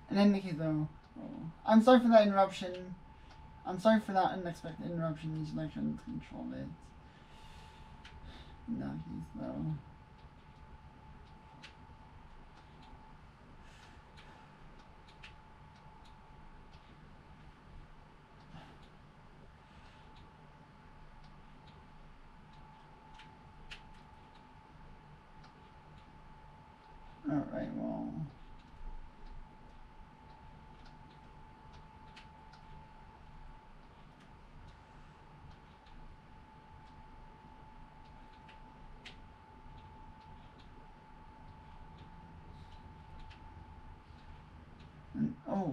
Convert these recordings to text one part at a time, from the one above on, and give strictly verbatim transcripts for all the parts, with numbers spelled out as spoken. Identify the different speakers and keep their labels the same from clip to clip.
Speaker 1: In any case, though, oh, I'm sorry for that interruption. I'm sorry for that unexpected interruption. These electrons control it. In that case, though. Alright, well. And, oh.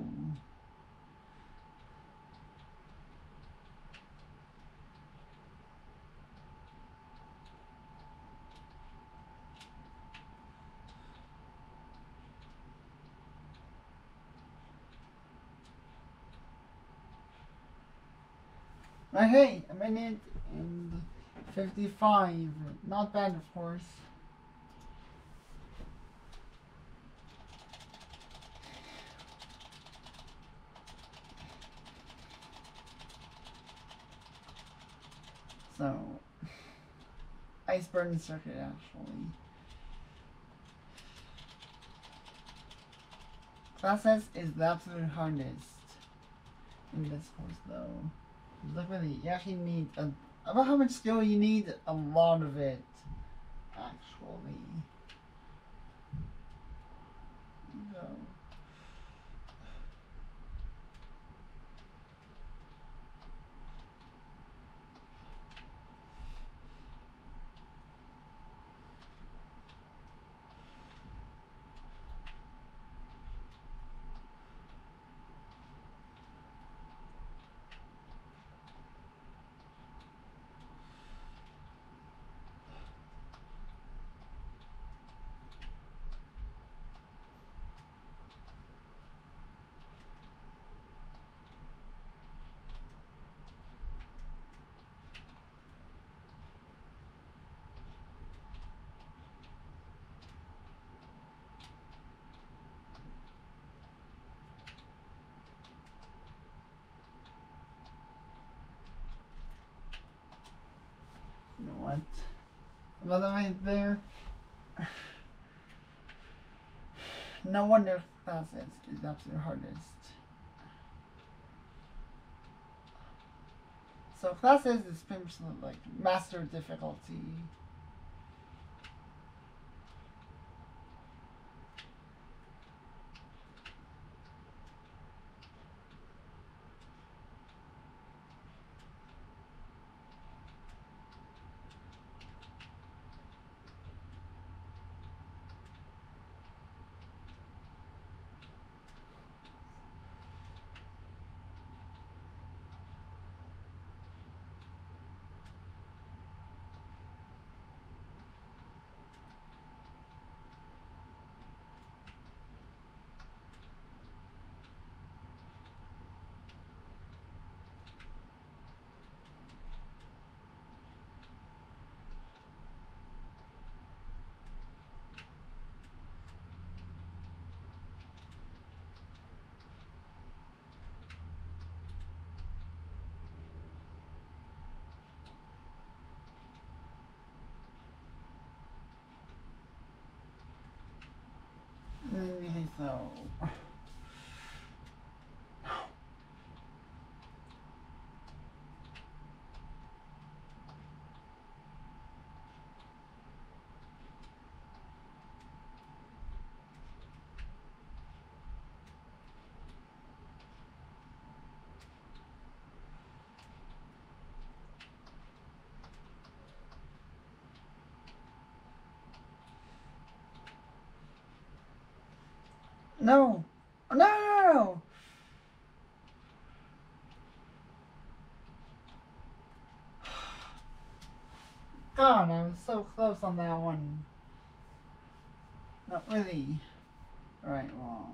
Speaker 1: Right, hey, a minute and fifty-five. Not bad, of course. So, Iceburn circuit, actually. Class S is the absolute hardest in this course, though. Look, really, you actually need a, about how much skill you need. A lot of it, actually. So. You know what? About that right there. No wonder class S is the absolute hardest. So class S is pretty much like master difficulty. Okay, so no, no, no, no. God, I was so close on that one. Not really. Alright, well.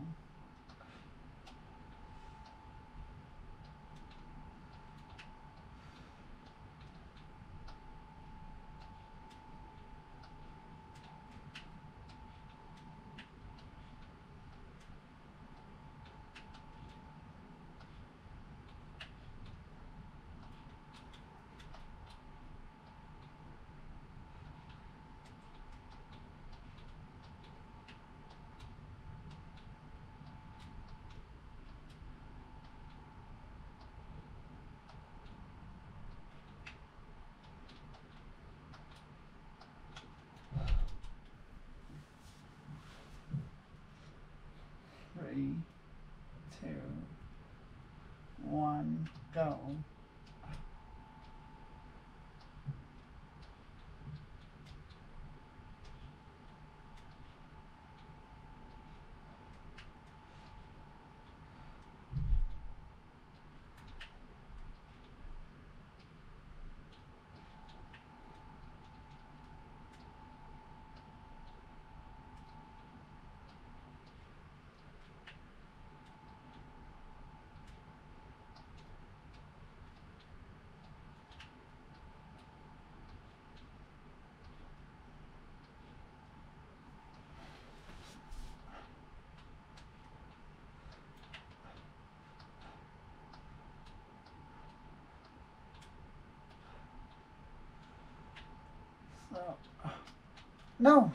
Speaker 1: So, no!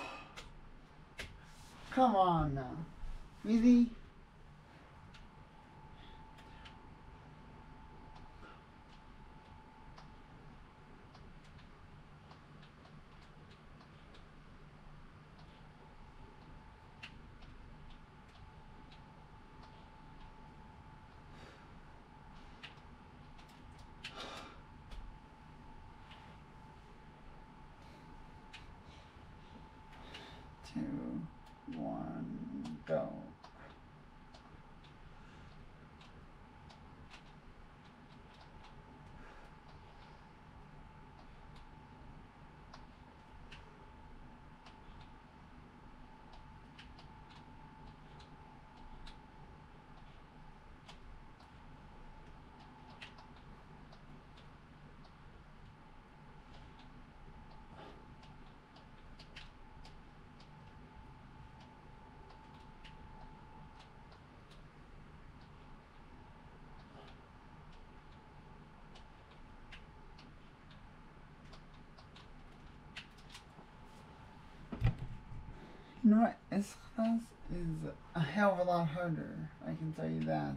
Speaker 1: Come on now. Really? Two, one, go. You know what? S class is a hell of a lot harder. I can tell you that.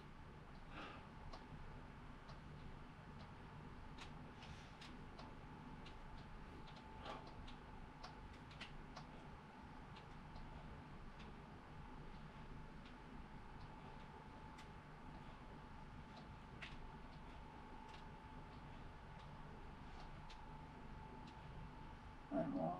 Speaker 1: I'm wrong.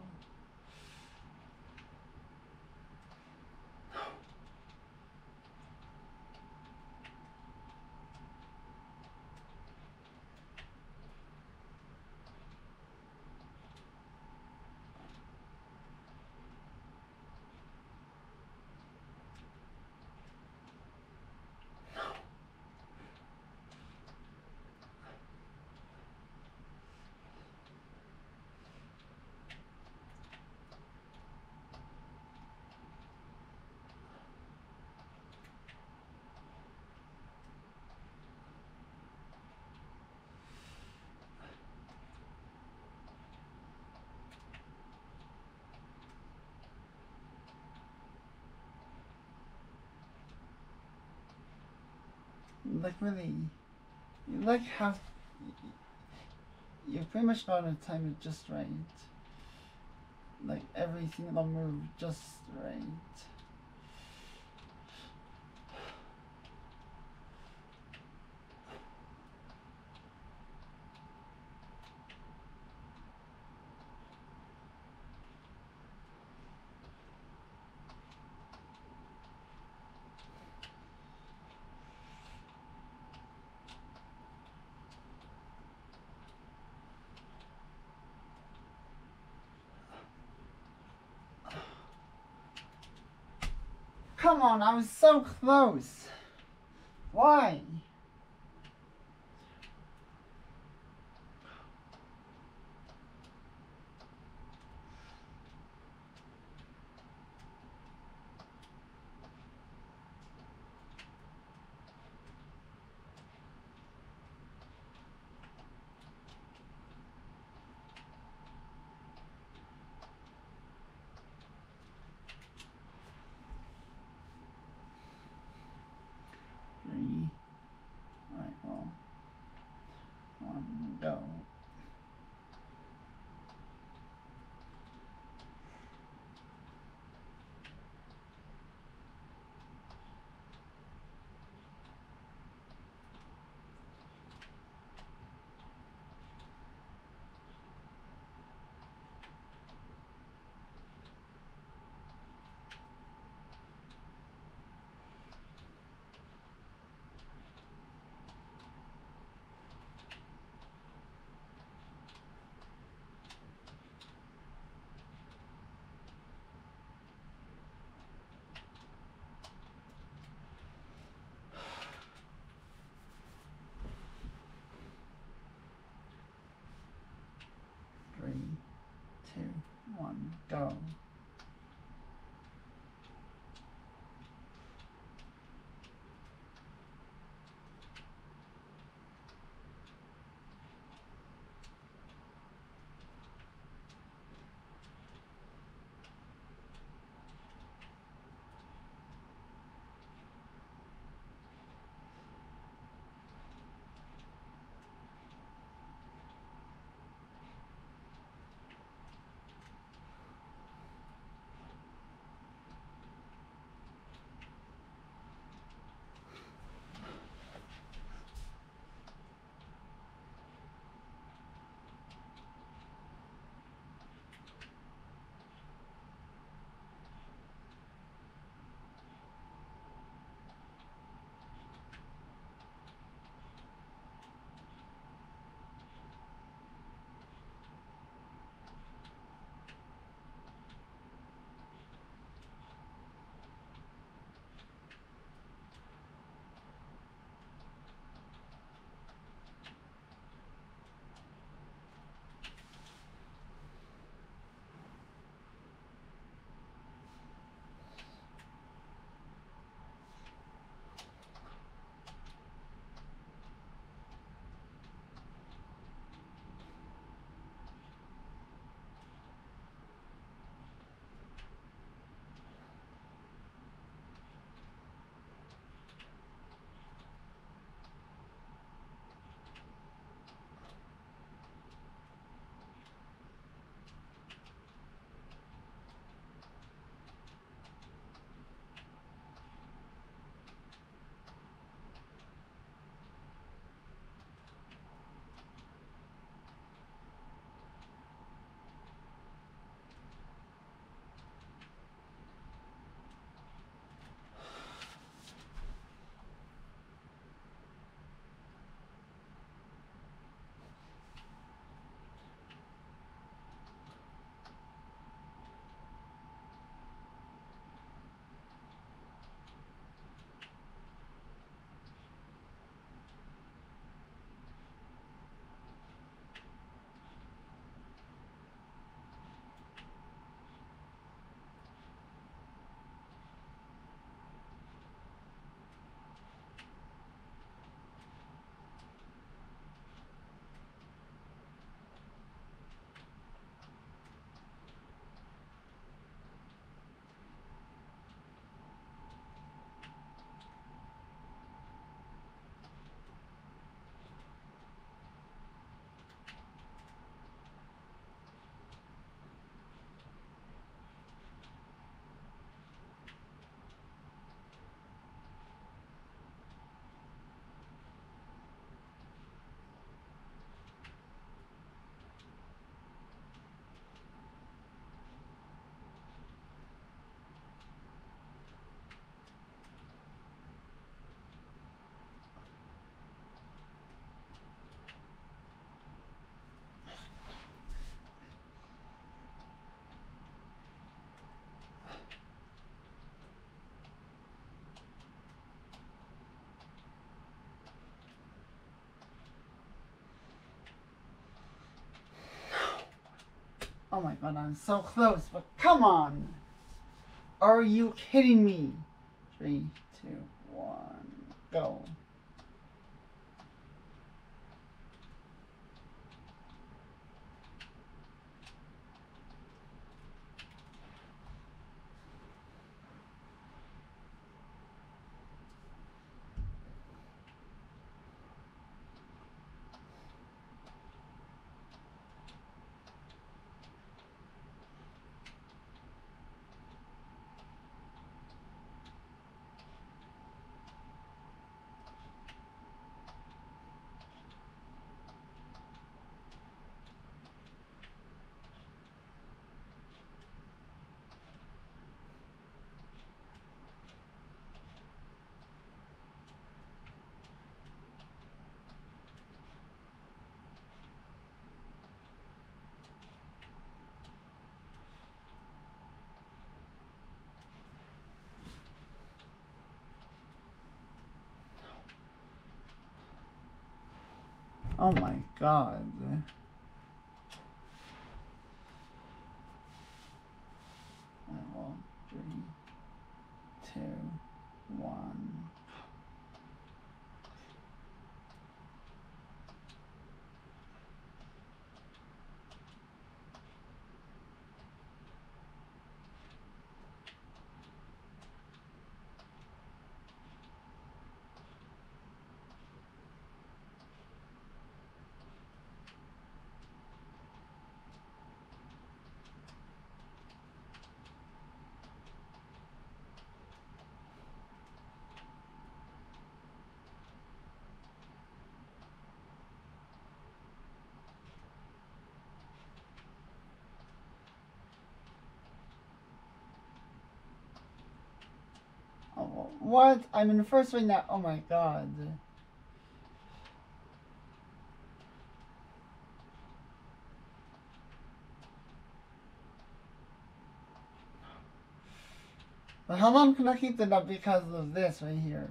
Speaker 1: Like really, you like how you pretty much know how to time it just right. Like every single move just right. Come on, I was so close. Why? Three. Alright, well. One, go. Three, two, one, go. my god, I'm so close, but come on! Are you kidding me? Three, two, one, go. Oh my god. Well, three, two, one. Oh, what? I'm in the first ring now. Oh my god. But how long can I keep it up because of this right here?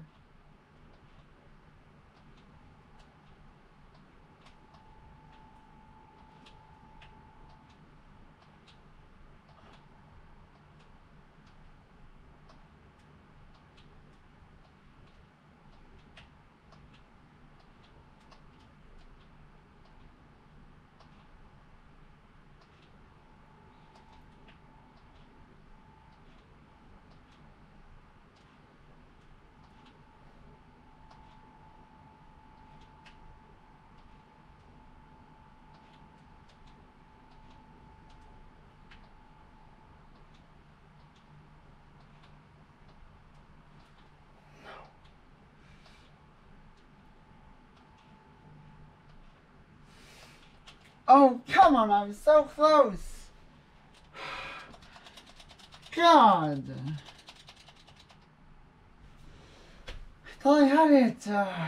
Speaker 1: Oh, come on, I'm so close! God! I thought I had it! Uh...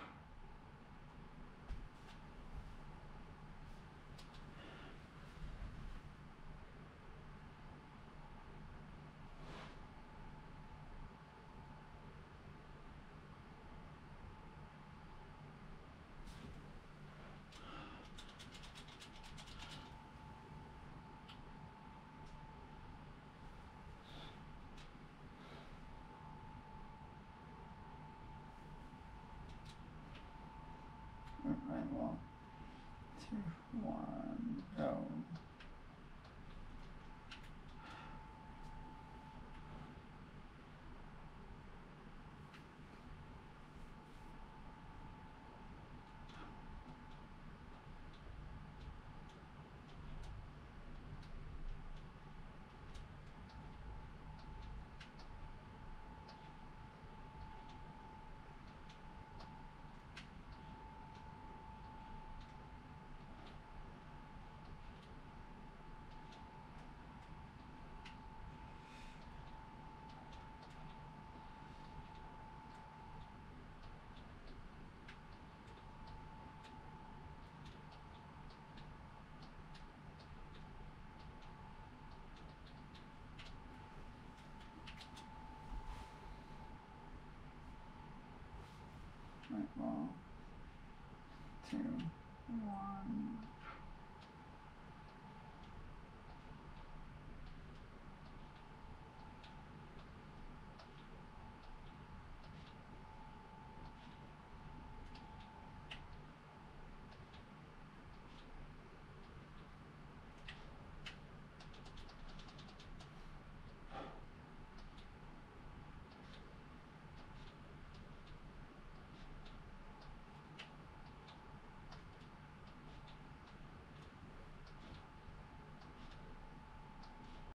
Speaker 1: Right, well, two, one, go. Right, well, two, one.